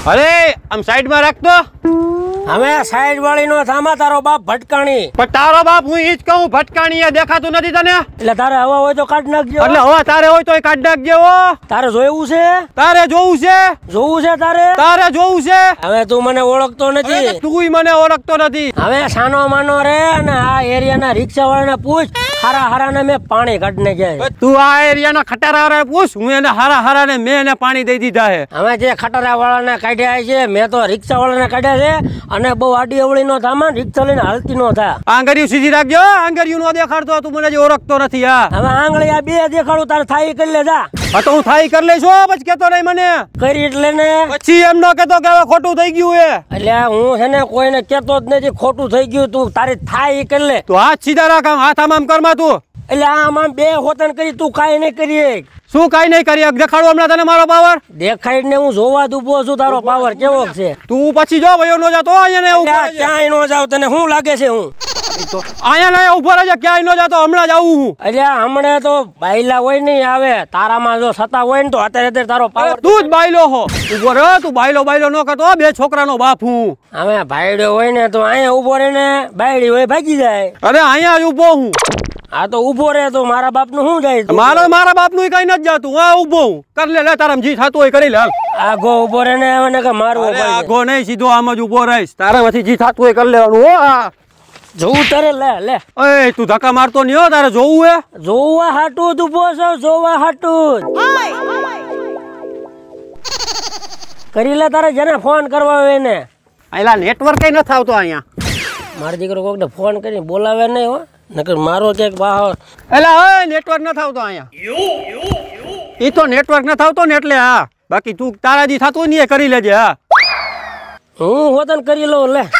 અરે આમ સાઈડ માં રાખતો હવે સાઈડ વાળી નો થામા તારો બાપ ભટકાણી પણ તારો બાપ હું ઈ જ કહું ભટકાણી દેખાતું નથી તને એટલે તારે હવા હોય તો કાઢ નાખજો એટલે હવા તારે હોય તો કાઢ નાખજો તારે જોવું છે તારે જોવું છે તારે જોવું છે હવે તું મને ઓળખતો નથી તું મને ઓળખતો નથી હવે સાનો માનો રે અને આ એરિયાના રિક્ષા વાળાને પૂછ હારા હારા ને મેં પાણી કાઢને જાય તું આ એરિયાના ખટારા વાળાને પૂછ હું એને હારા હારા ને મેં એને પાણી દઈ દીધા છે હવે જે ખટારા વાળાને કાઢ્યા છે મેં તો રિક્ષા વાળાને કાઢ્યા છે અને બહુ આડી અવળી નો થામા રિક્ષા લઈને હાલતી નો થા આંગળીઓ સીધી રાખજો આંગળીઓ નો દેખાડતો તું મને ઓળખતો નથી આ હવે આંગળી આ બે દેખાડું તારે થાઈ કરી લે જા હા તો હું થાઈ કરી લઈશું પછી કેતો નહીં મને કરી એટલે ને પછી એમ ન કેતો કે હવે ખોટું થઈ ગયું હે એટલે હું છે ને કોઈને કેતો જ નથી ખોટું થઈ ગયું તું તારી થાઈ કરી લે તું હાથ સીધા રાખ હાથ આમ કરમાં તું એટલે આમ બે હોતન કરી તું કાઈ નહીં કરી શું કાઈ નહીં કરી દેખાડું હમણાં તને મારો પાવર દેખાડ ને હું જોવા દુબો છું તારો પાવર કેવો છે તું પછી જો ભયો નો જાતો અહીંયા ક્યાંય નો જાવ તને શું લાગે છે હું અહીંયા ઉભો રહેજે ક્યાંય નો જાતો હમણાં જ આવું હું એટલે હમણાં તો બાયલા હોય નહીં આવે તારામાં જો સતા હોય ને તો અત્યારે તારો પાવર તું જ બાયલો હો ઉભો રહે તું બાયલો નો કરતો બે છોકરાનો બાપ હું હવે ભાઈડો હોય ને તો અહીંયા ઉભો રહે ને બાયડી હોય ભાગી જાય અરે અહીંયા જ ઉભો હું આ તો ઉભો રહે તો મારા બાપ નું શું જાય મારા બાપ નું કઈ નથી જાતું હા ઉભો હું કરી લે તારા જી થતું હોય કરી લે આગો ઉભો રહે ને મને કે મારવો આગો નહીં સીધો આમ જ ઉભો રહીશ તારામાંથી જી થતું હોય કરી લેવાનું હો જોવું તારે લે એ તું ધક્કા મારતો નહીં હો તારે જોવું હે જોવા હાટું તું ઉભો છો જોવા હાટું કરી લે તારે જેને ફોન કરવા હોય ને આયલા નેટવર્ક કઈ નથી આવતો અહીંયા મારો દીકરો કોકને ફોન કરીને બોલાવે નહીં હો નકર મારો ક્યાંક બહાર એલા ઓય નેટવર્ક નથી આવતો અહીંયા ઈ તો નેટવર્ક નથી આવતો ને એટલે હા બાકી તું તારાજી થતું નહીં કરી લેજે હા હું હોતન કરી લઉં લે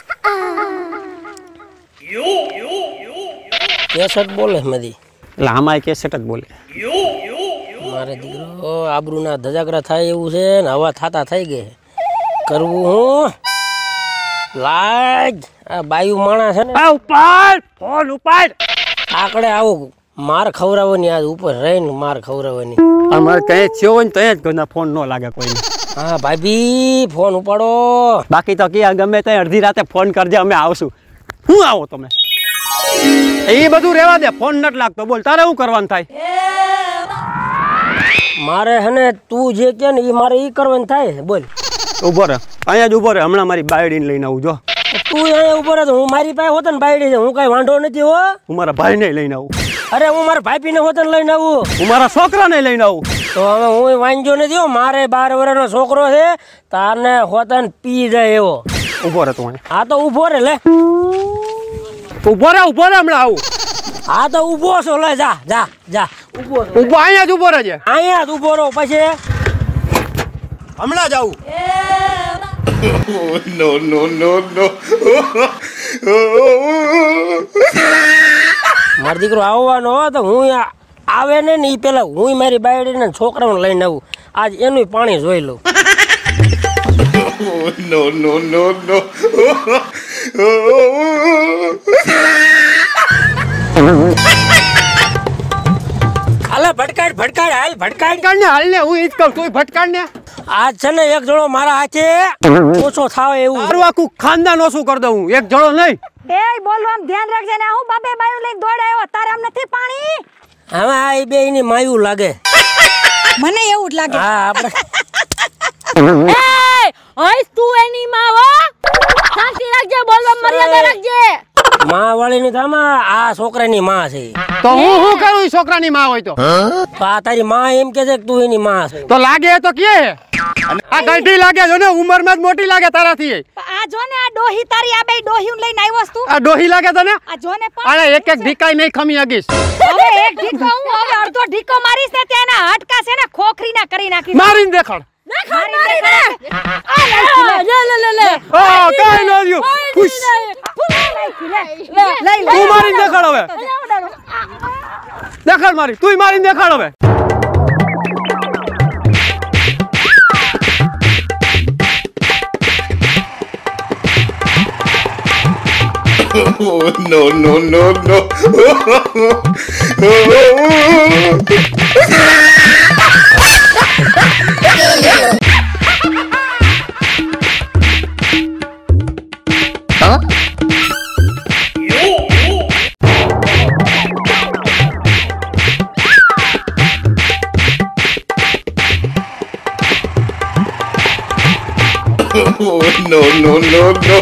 કેસેટ બોલે મધી એટલે આમાં કેસેટ જ બોલે મારે દીકરો આબરૂના ધજાગરા થાય એવું છે ને હવા થાતા થઈ ગઈ કરવું હું લાજ આ બાયુ માણસ છે ને ઉપાડ ફોન ઉપાડ આકડે આવું માર ખવરાવવાની આજ ઉપર રહીને માર ખવરાવવાની અમારે કઈ થયો હોય ને ત્યાં જ ઘરના ફોન ન લાગે કોઈને હા ભાભી ફોન ઉપાડો બાકી તો કે ગમે ત્યાં અડધી રાતે ફોન કરજે અમે આવશું હું આવો તમે એ બધું રેવા દે ફોન નથી લાગતો બોલ તારે શું કરવાનું થાય મારે હને તું જે કે ને એ મારે ઈ કરવાનું થાય બોલ ઉભો રહે અહીંયા જ ઉભો રહે હમણાં મારી બાયડીને લઈને આવું જો તું અહીંયા ઉભો રહે હું મારી પાસે હોત ને બાયડી છે હું કઈ વાંધો નથી હો હું મારા ભાઈને લઈને આવું અરે હું મારા ભાઈપીને હોત ને લઈને આવું હું મારા છોકરાને લઈને આવું તો હવે હું વાંધો નથી હો મારે 12 વર્ષનો છોકરો છે તારને હોતન પી જાય એવો ઉભો રહે તું હા તો ઉભો રે લે ઉભો રહે હમણાં આવું હા તો ઉભો છો લે જા જા જા ઉભો અહીંયા જ ઉભો રહેજે અહીંયા જ ઉભો રહો પછી હમણાં જ આવું no. મારો દીકરો આવવાનો તો હું આવે ને ઈ પેલા હું મારી બાયડીને છોકરાને લઈને આવું આજ એનું પાણી જોઈ લઉં no. હાલે ભટકાડ હાલ ભટકાડ ને હાલ ને હું ઈ જ કહું તું ભટકાડ ને આજ છે ને એક જણો મારા હાથે ઓછો થાવ એવું મારું આખું ખાનદાન ઓછું કરી દઉં એક જણો નહીં એ બોલ આમ ધ્યાન રાખજે ને હું બાપે બાયું લઈને દોડાયો તારે આમ નથી પાણી હવે આ બે ની માયું લાગે મને એવું જ લાગે હા આપણે એ ઓય તું એની માં હો શાંતિ રાખજે બોલવા મર્યાદા રાખજે માં વાળી ની થામા આ છોકરાની માં છે તો હું કરું છોકરાની માં હોય તો આ તારી માં એમ કે છે કે તું એની માં છે તો લાગે તો કે આ ગંઠી લાગે જો ને ઉંમરમાં જ મોટી લાગે તારાથી આ જો ને આ ડોહી તારી આ બે ડોહી લઈને આવ્યો તું આ ડોહી લાગે તને આ જો ને અરે એક ઢીકાઈ નહીં ખમી આગીશ હવે એક ઢીકો હું હવે અડધો ઢીકો મારીશ ને ત્યાં એના હટકા છે ને ખોખરી ના કરી નાખી મારીને દેખાડ લે ઓ કઈ ન રહ્યું ખુશ તું મારીને દેખાડ હવે દેખાડ મારી તું મારીને દેખાડ હવે no. no, no, no, no.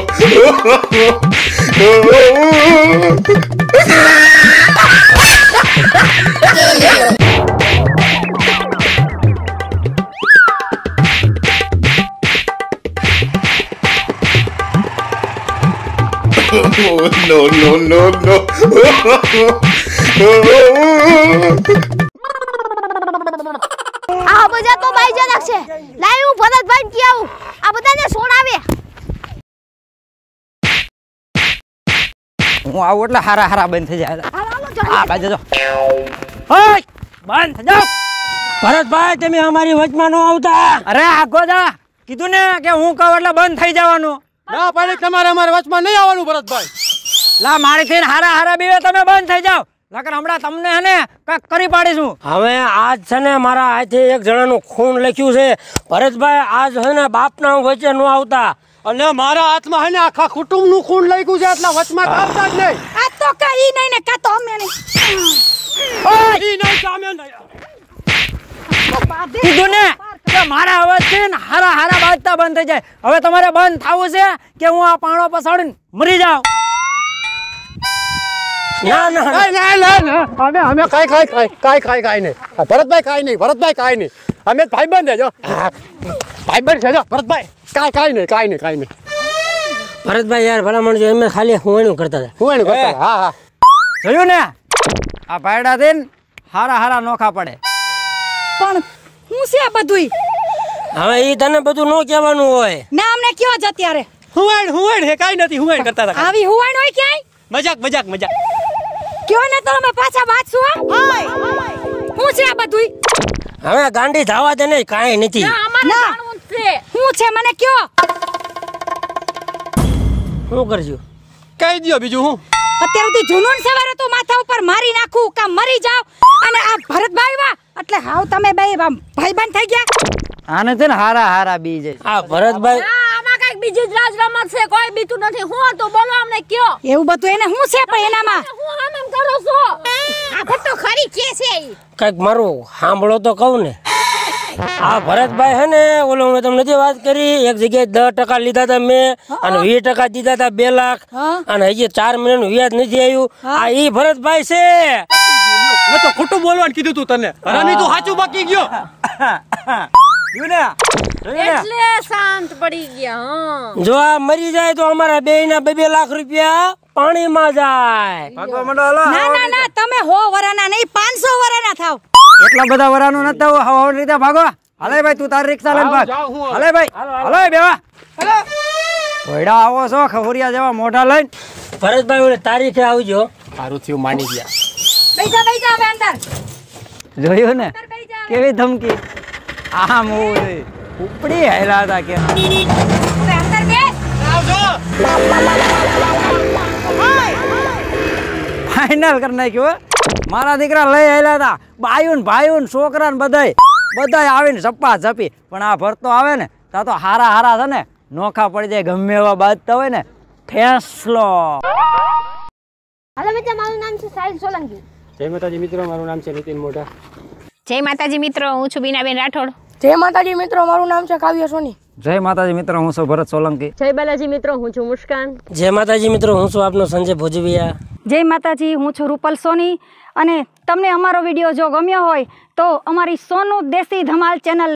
No, no, no, no. આ બધા તો બાઈ જનક છે. લાઈ હું ભરતભાઈ ને કહું આ બધાને છોડાવે. હું આવું એટલે હારા હારા બંધ થઈ જાય. આ બાજુ જો ઓય બંધ થઈ જાઓ. ભરતભાઈ તમે અમારી વચમાં ન આવતા. અરે આગો જા કીધું ને કે હું કહું એટલે બંધ થઈ જવાનું. ના પાડી તમારે અમારા વચમાં નહીં આવવાનું ભરતભાઈ. લા મારી થઈને હારા હારા બીવે તમે બંધ થઈ જાઓ. નકર હમણાં તમને હે ને કાંઈક કરી પાડીશું. હવે આજ છે ને મારા હાથે એક જણાનું ખૂન લખ્યું છે. ભરતભાઈ આજ છે ને બાપના વચ્ચે ન આવતા. અને મારા હાથમાં હે ને આખા કુટુંબનું ખૂન લાગ્યું છે એટલે વચમાં આવતા જ નહીં. આ તો કઈ નહીં ને કા તો અમે નહીં. ઓય ઈ નહીં સામે નહીં. કીધું ને કે મારા અવાજથી ને હારા હારા બાજતા બંધ થઈ જાય. હવે તમારે બંધ થવું છે કે હું આ પાણો પસાડીને મરી જાઉં? ના ના અમે કાઈ નહીં. ભરતભાઈ કાઈ નહીં. અમે ભાઈબંધ છે જો. ભાઈબંધ છે જો ભરતભાઈ. કાઈ નહીં. ભરતભાઈ યાર ભલામણ જો એમ ખાલી હુંવાનું કરતા હતા. હું એને કરતા. હા જોયું ને આ પાયડા થઈને હારા હારા નોખા પડે. પણ હું છે આ બધુંય? હવે ઈ તને બધું ન કહેવાનું હોય. ના અમને કયો જ અત્યારે હુંવાણ હે કાઈ નથી. હુંવાણ કરતા હતા. આવી હુવાણ હોય ક્યાંય? મજાક. કયો ને તો અમે પાછા બાજશું. હું છે આ બધુંય? હવે ગાંડી ધાવા દે નહીં કાંઈ નથી. ના હું છે મને કયો? શું કરશું? કહી દયો બીજું હું. અત્યાર સુધી જુનૂન સવારે તો માથા ઉપર મારી નાખું કા મરી જાવ. અને આ ભરતભાઈ વા એટલે હાવ તમે બે ભાઈબંધ થઈ ગયા. આને છે ને હારા હારા બી જાય. આ ભરતભાઈ આમાં કઈક બીજી જ રાજ રમત છે. કોઈ બીતું નથી. હું તો બોલો અમને કયો. એવું બધું એને હું છે પણ એનામાં હું આમ કરો છો. આ ફટો ખરી કે છે ઈ. કઈક મારું સાંભળો તો કહું ને. આ ભરતભાઈ હે ને ઓલો મેં તમને નથી વાત કરી એક જગ્યાએ 10% લીધા હતા મેં અને 20% દીધા હતા 2 લાખ અને હજી 4 મહિનાનું વ્યાજ નથી આવ્યું. આ ઈ ભરતભાઈ છે. મેં તો ખોટું બોલવાનું કીધું તું તને. અરે તું સાચું બાકી ગયો. એટલે શાંત પડી ગયા. જો આ મરી જાય તો અમારા બેયના 2 લાખ રૂપિયા પાણીમાં જાય. ના તમે 100 વરાના નહીં 500 વરાના થાવ. એટલા બધા વરાનું નથી થવું. હવા રીતે ભાગો. હાલે ભાઈ તું તારી રિક્ષા લઈને ભાગ. હાલે ભાઈ હાલે બેવા. ભોયડા આવો છો ખવરિયા જેવા મોઢા લઈને. ભરતભાઈ ઓલે તારીખે આવજો. સારું થયું માની ગયા. બેજા હવે અંદર. જોયું ને કેવી ધમકી. આમ ઉપડી હેલા હતા કે હવે અંદર બેસ. ફાઇનલ કરી નાખ્યું. મારા દીકરા લઈ આવેલા હતા. બાયુન ભાઈઓન છોકરા ને બધાય આવીને ઝપ્પા ઝપી. પણ આ ભરતો આવે ને ત્યાં તો હારા હારા છે ને નોખા પડી જાય. ગમે એવા બાજતા હોય ને ફેંસલો. હાલો મિત્રો મારું નામ છે સાહિલ સોલંકી. જય માતાજી મિત્રો. મારું નામ છે નીતિન મોઢા. જય માતાજી મિત્રો, હું છું બીનાબેન રાઠોડ. જય માતાજી મિત્રો, મારું નામ છે કાવ્ય સોની. જય માતાજી મિત્રો, હું છું ભરત સોલંકી. જય બાલાજી મિત્રો, હું છું મુસ્કાન. જય માતાજી મિત્રો, હું છું આપનો સંજય ભોજવિયા. જય માતાજી, હું છું રૂપલ સોની. અને તમને અમારો વિડીયો જો ગમ્યો હોય તો અમારી સોનુ દેશી ધમાલ ચેનલ